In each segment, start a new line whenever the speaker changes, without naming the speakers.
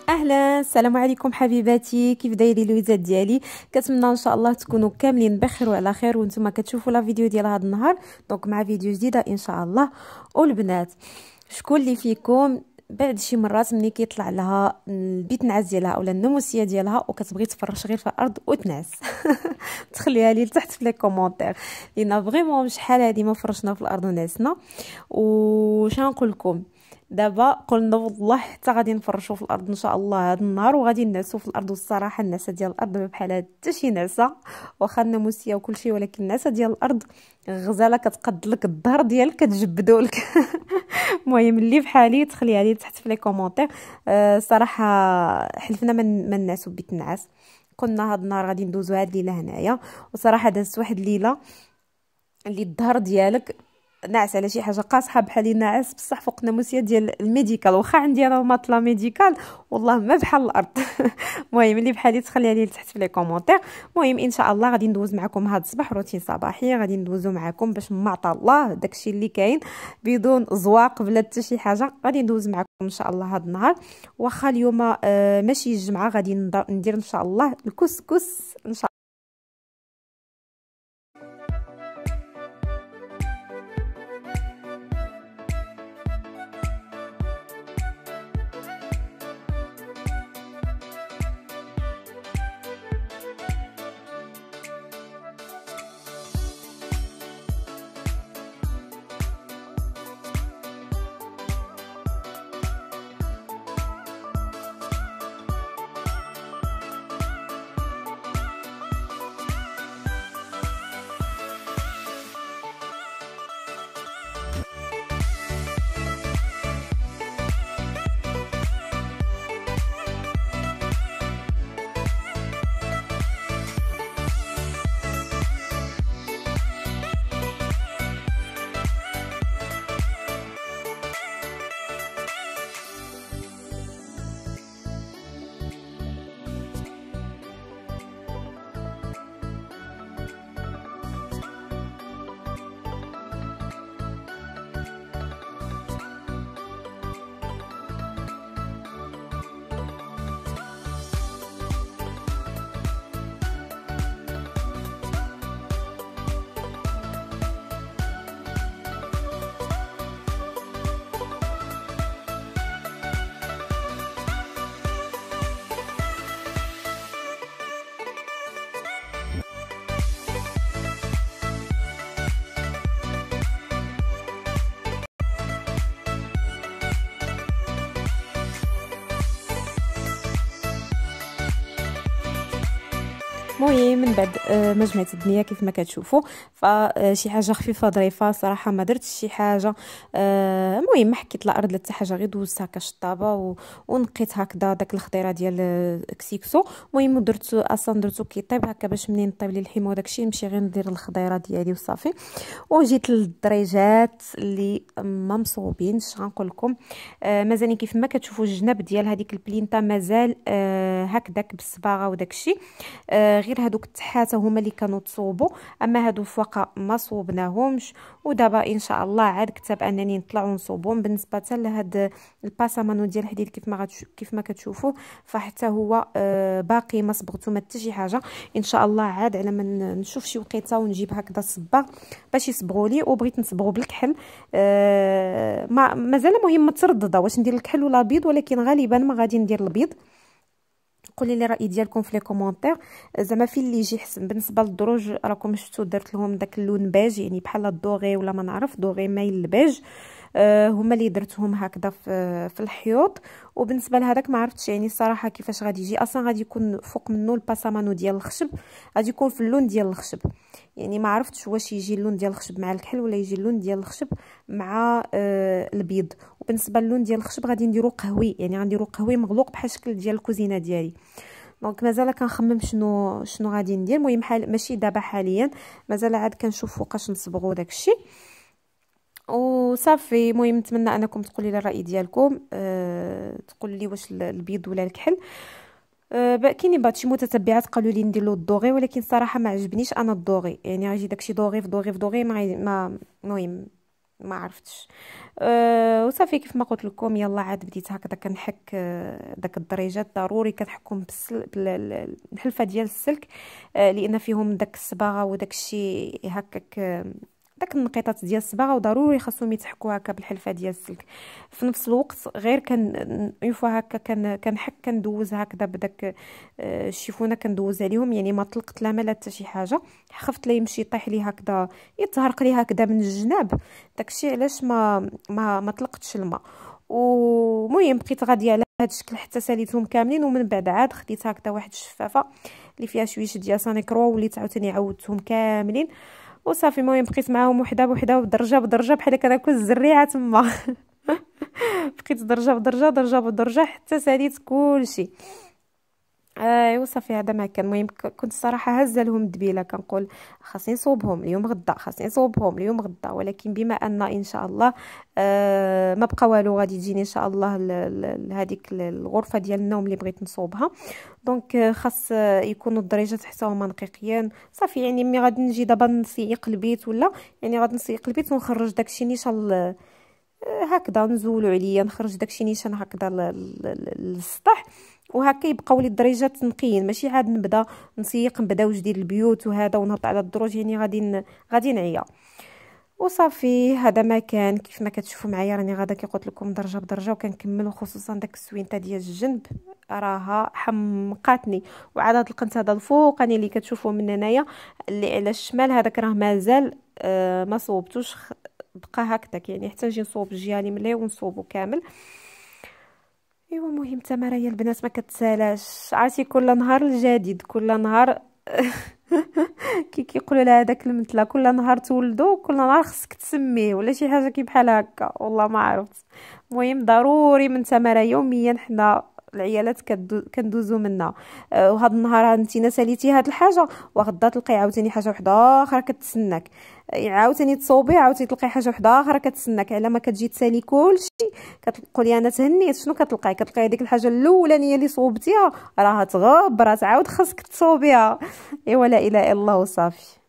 اهلا، السلام عليكم حبيباتي. كيف دايرين الوليدات ديالي؟ كنتمنى ان شاء الله تكونوا كاملين بخير وعلى خير وانتم كتشوفوا لا فيديو ديال هذا النهار. دونك مع فيديو جديده ان شاء الله. والبنات، شكون اللي فيكم بعد شي مرات ملي كيطلع لها البيت نعاس ديالها اولا الناموسيه ديالها وكتبغي تفرش غير في الارض وتنعس؟ تخليها لي لتحت في لي كومونتير، لان فريمون شحال هادي ما فرشنا في الارض ونعسنا. وش نقول لكم، دابا قلنا والله حتى غادي نفرشوا في الارض ان شاء الله هذا النهار وغادي نعسوا في الارض. والصراحه النعسه ديال الارض ما بحال حتى شي نعسه، واخا الناموسيه وكل شيء، ولكن النعسه ديال الارض غزاله كتقد لك الظهر ديالك كتجبدوا لك. المهم اللي بحالي تخليها لي تحت في لي كومونتير. صراحه حلفنا من نعسوا بيت النعاس. قلنا هذا النهار غادي ندوزو هاد الليله هنايا، وصراحه دازت واحد الليله اللي الظهر ديالك ناعس على شي حاجه قاصحه بحال ناعس بصح فوق ناموسيه ديال الميديكال. واخا عندي انا الماطله ميديكال والله ما بحال الارض. المهم اللي بحالي تخليها لي تحت في لي كومونتير. المهم ان شاء الله غادي ندوز معكم هذا الصباح روتين صباحي، غادي ندوزو معكم باش معطى الله داكشي اللي كاين بدون زواق بلا حتى شي حاجه. غادي ندوز معكم ان شاء الله هذا النهار. واخا اليوم ماشي الجمعه، غادي ندير ان شاء الله الكسكس ان شاء الله. المهم من بعد ما جمعت الدنيا كيف ما كتشوفوا، فشي حاجه خفيفه ظريفه صراحه، ما درتش شي حاجه. المهم ما حكيت لا ارض لا حتى حاجه، غير دوزت هكا الشطابه ونقيت هكذا داك الخضيره ديال كسيكسو. المهم درت اصلا درتو كيطيب هكا باش منين طيب لي اللحم وداكشي نمشي غير ندير الخضيره ديالي وصافي. وجيت للدريجات اللي ما مصوبينش. غنقول لكم مازالني كيف ما كتشوفوا الجناب ديال هذيك البلينتا مازال هكذاك بالصباغه وداكشي. غير هادوك التحات هما اللي كانوا تصوبوا، اما هادو فوق ما صوبناهمش. ودابا ان شاء الله عاد كتب انني نطلع ونصوبهم. بالنسبه لهاد الباسامانو ديال الحديد كيف ما كتشوفوا فحتى هو باقي ما صبغتو ما حتى شي حاجه. ان شاء الله عاد على ما نشوف شي وقيته ونجيب هكذا الصباغ باش يصبغوا لي. وبغيت نصبغوا بالكحل، ما مازال مهم متردده واش ندير الكحل ولا البيض، ولكن غالبا ما غادي ندير البيض. قولي لي الراي ديالكم في لي كومونتير، زعما فين اللي يجي حسن. بالنسبه للدروج راكم شفتوا درت لهم داك اللون بيج، يعني بحال الدوغي ولا ما نعرف دوغي مايل للبيج. هما اللي درتهم هكذا في الحيوط. وبالنسبه لهذاك ما عرفتش يعني الصراحه كيفاش غادي يجي. اصلا غادي يكون فوق منه الباسامانو ديال الخشب، غادي يكون في اللون ديال الخشب. يعني ما عرفتش واش يجي اللون ديال الخشب مع الكحل ولا يجي اللون ديال الخشب مع البيض. وبالنسبه للون ديال الخشب غادي نديرو قهوي، يعني غنديرو قهوي مغلوق بحال الشكل ديال الكوزينه ديالي. دونك مازال كنخمم شنو غادي ندير. المهم ماشي دابا حاليا، مازال عاد كنشوف فوقاش نصبغوا داكشي وصافي. المهم نتمنى انكم تقولوا لي الراي ديالكم، تقولوا لي واش البيض ولا الكحل. كاينين بعض شي متتبعات قالوا لي ندير له الدوغي، ولكن صراحه ما عجبنيش انا الدوغي. يعني غيجي داكشي دوغي في دوغي في دوغي ما المهم ما عرفتش. وصافي كيف ما قلت لكم، يلا عاد بديت هكذا كنحك داك الدريجات. ضروري كنحكهم بالحلفه ديال السلك، لان فيهم داك الصباغه وداك الشيء هكاك، داك النقيطات ديال الصباغه، وضروري خاصهم يتحكوا هكا بالحلفه ديال السلك. في نفس الوقت غير كان يفوا هكا كنحك كندوز هكذا بداك الشيفونه، كندوز عليهم يعني ما طلقت لا مال حتى شي حاجه. خفت لا يمشي يطيح لي هكذا، يتهرق لي هكذا من الجناب. داكشي علاش ما طلقتش الماء. ومهم بقيت غاديه على هذا الشكل حتى ساليتهم كاملين، ومن بعد عاد خديت هكذا واحد الشفافه اللي فيها شويش ديال سانيكرو، وليت عاوتاني عودتهم كاملين وصافي. المهم بقيت معاهم وحده بوحده بدرجه بدرجه بحال كناكل الزريعه تما. بقيت درجه بدرجه درجه بدرجه حتى ساليت كلشي. ايوا صافي هذا ما كان. المهم كنت الصراحه هازه لهم الدبيله، كنقول خاصني نصوبهم اليوم غدا، خاصني نصوبهم اليوم غدا، ولكن بما ان شاء الله ما بقى والو، غادي تجيني ان شاء الله هذيك الغرفه ديال النوم اللي بغيت نصوبها. دونك خاص يكونوا الدريجات حتى هما نقيقين. صافي يعني ملي غادي نجي دابا نسيق البيت، ولا يعني غادي نسيق البيت ونخرج داكشي نيشان هكذا، نزولوا عليا نخرج داكشي نيشان هكذا للسطح، وهكا يبقاو لي الدريجات نقيين، ماشي عاد نبدا نسيق نبداو جديد البيوت وهذا ونهبط على الدروج، يعني غادي نعيا. وصافي هذا ما كان. كيف ما كتشوفوا معايا راني غادا كي قلت لكم درجه بدرجه، وكنكمل. وخصوصا داك السوينته ديال الجنب راها حمقاتني. وعاد هاد القنت هذا الفوقاني اللي كتشوفوا من هنايا اللي على الشمال، هذاك راه مازال ما صوبتوش، بقى هكذاك يعني حتى نجي نصوب الجهه اللي ملي ونصوبو كامل. ايوا مهم تماره يا البنات ما كتسالاش، عرفتي كل نهار الجديد، كل نهار. كيقولوا لها هذاك المثله، كل نهار تولدو كل نهار خصك تسميه ولا شي حاجه كي بحال هكا، والله ما عرفت. المهم ضروري من تماره يوميا حنا العيالات كندوزو منها. وهذا النهار انت ساليتي هاد الحاجه، وغدا تلقاي عاوتاني حاجه وحده اخرى كتسناك، عاوتاني تصوبي عاوتاني تلقاي حاجه وحده اخرى كتسناك. على ما كتجي تسالي كلشي كتقولي انا تهنيت، شنو كتلقاي هذيك الحاجه الاولانيه اللي صوبتيها راها تغبر، تعاود خاصك تصوبيها. ايوا لا اله الا الله وصافي.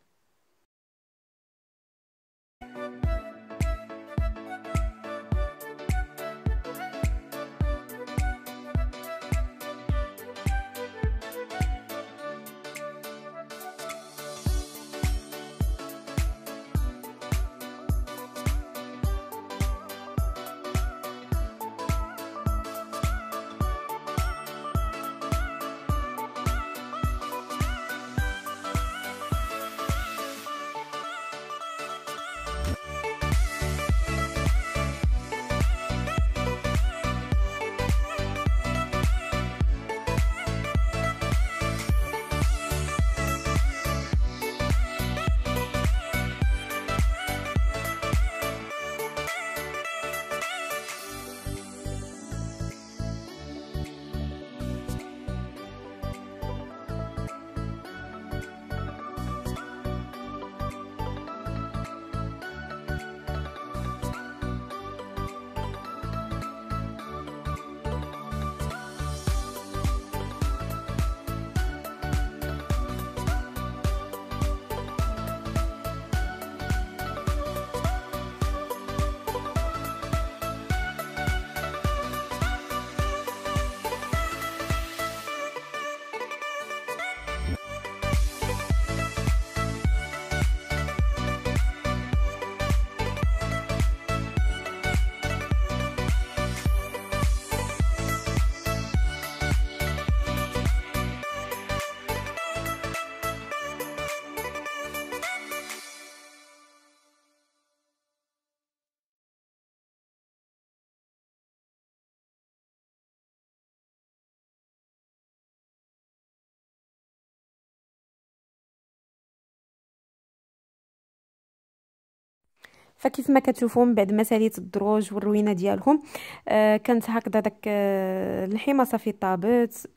فكيف ما كتشوفوا من بعد ما ساليت الدروج والروينه ديالهم، كانت هكذا داك اللحيمه صافي طابت.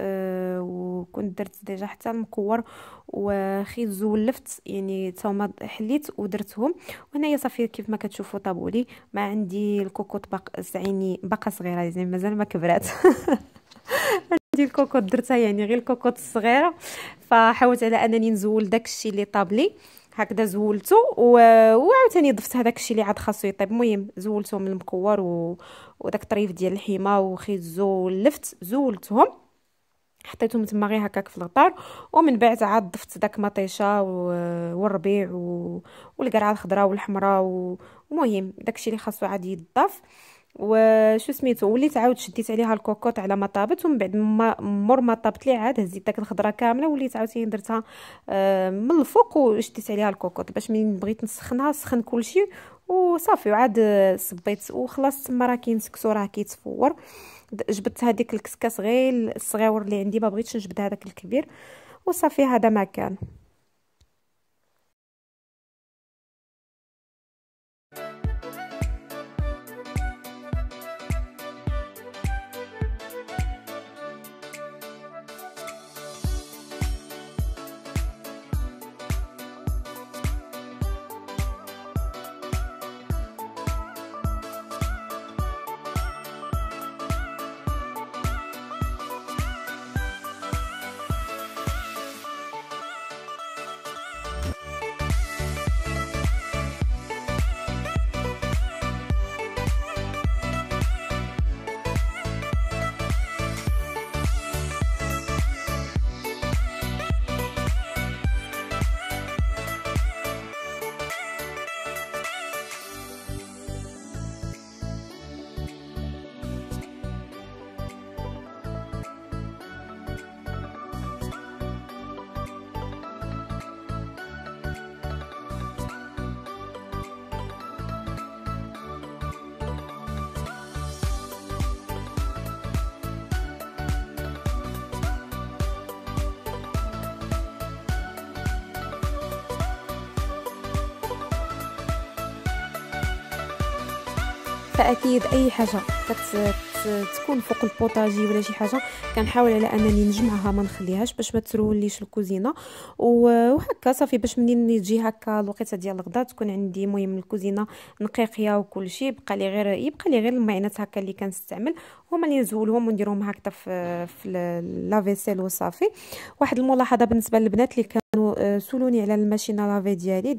وكنت درت ديجا حتى المكور وخيت زولفت، يعني تا هما حليت ودرتهم. وهنايا صافي كيف ما كتشوفوا طابوا لي. ما عندي الكوكوط عيني باقا صغيره، يعني مازال ما كبرات. عندي الكوكوط درتها يعني غير الكوكوط الصغيره، فحاولت على انني نزول داك الشيء اللي طاب لي. هكذا زولته وعاوتاني ضفت هذاك الشيء اللي عاد خاصو يطيب. المهم زولته من المكور وداك الطريف ديال اللحيمه وخيزو ولفت زولتهم، حطيتهم تما غير هكاك في الغطار. ومن بعد عاد ضفت داك مطيشه والربيع والقرعه الخضراء والحمراء، ومهم داكشي اللي خاصو عاد يضاف. وشو سميتو، وليت عاود شديت عليها الكوكوط على ما طابت، ومن بعد مور ما طابت لي عاد هزيت داك الخضره كامله وليت عاوتاني درتها من الفوق وشديت عليها الكوكوط باش منين بغيت نسخنها سخن كلشي وصافي. وعاد صبيت وخلاص تما راه كينسكسو راه كيتفور. جبدت هذيك الكسكاس غير الصغيور اللي عندي، ما بغيتش نجبد هذاك الكبير، وصافي هذا ما كان. فاكيد اي حاجه تكون فوق البوطاجي ولا شي حاجه كنحاول على انني نجمعها ما نخليهاش باش ما تروليش الكوزينه. وهكا صافي باش منين يجي هكا الوقيته ديال الغداء تكون عندي المهم الكوزينه نقيقيه وكل شيء. يبقى لي غير المعينات هكا اللي كنستعمل هما اللي نزولهم ونديرهم هكذا في لافيسيل وصافي. واحد الملاحظه بالنسبه للبنات اللي كانوا سولوني على الماشينه لافي ديالي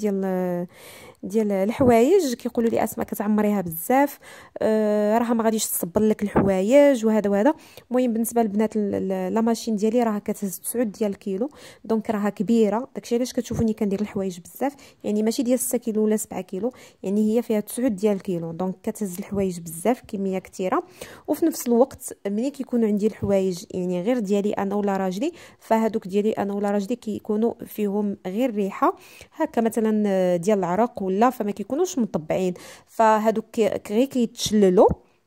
ديال الحوايج، كيقولوا لي اسماء كتعمريها بزاف راها ما غاديش تصبر لك الحوايج وهذا وهذا. المهم بالنسبه للبنات لا ماشين ديالي راها كتهز 9 ديال الكيلو، دونك راها كبيره. داكشي علاش كتشوفوني كندير الحوايج بزاف، يعني ماشي ديال 6 كيلو ولا 7 كيلو، يعني هي فيها 9 ديال الكيلو، دونك كتهز الحوايج بزاف كميه كثيره. وفي نفس الوقت ملي كيكونوا عندي الحوايج يعني غير ديالي انا ولا راجلي، فهادوك ديالي انا ولا راجلي كيكونوا فيهم غير ريحه هكا مثلا ديال العرق ولا، فما كيكونوش مطبعين، فهادوك غير كيتشللوا.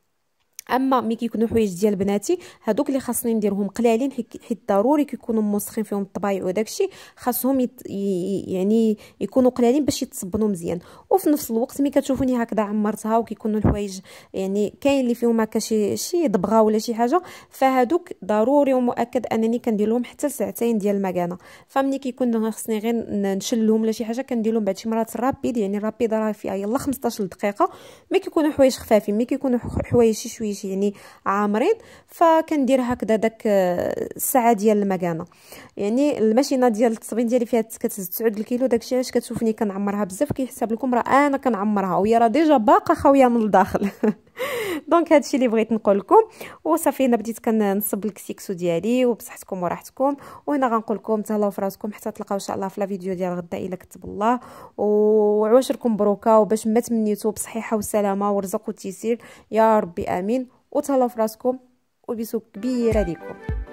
اما ملي كيكونوا حوايج ديال بناتي هادوك اللي خاصني نديرهم قلالين، حيت ضروري كيكونوا موسخين فيهم الطبايع وداكشي، خاصهم يعني يكونوا قلالين باش يتصبنوا مزيان. وفي نفس الوقت ملي كتشوفوني هكذا عمرتها وكيكونوا الحوايج يعني كاين اللي فيهم هكا شي دبغه ولا شي حاجه، فهادوك ضروري ومؤكد انني كندير لهم حتى 2 ديال المكانه. فملي كيكون خصني غير نشلهم ولا شي حاجه كندير لهم بعد شي مرات رابيد، يعني رابيد راه فيها يلا 15 دقيقه. ملي كيكونوا حوايج خفافين، ملي كيكونوا حوايج شي شويه يعني عامرين، فكندير هكذا داك الساعه ديال المكانه. يعني الماشينه ديال التصبين ديالي فيها كتهز 9 الكيلو، داكشي علاش كتشوفني كنعمرها بزاف، كيحسب لكم راه انا كنعمرها وهي راه ديجا باقا خاويه من الداخل. دونك هادشي اللي بغيت نقول لكم. وصافي انا بديت كنصب الكسيكسو ديالي وبصحتكم وراحتكم. وهنا غنقول لكم تهلاو في راسكم حتى تلقاو ان شاء الله في لا فيديو ديال غدا الا كتب الله، وعواشركم مبروكه وباش ما تمنيتوا بصحيحه وسلامه ورزق وتيسير يا ربي امين. وتهلاو في راسكم وبيسو كبيره ليكم.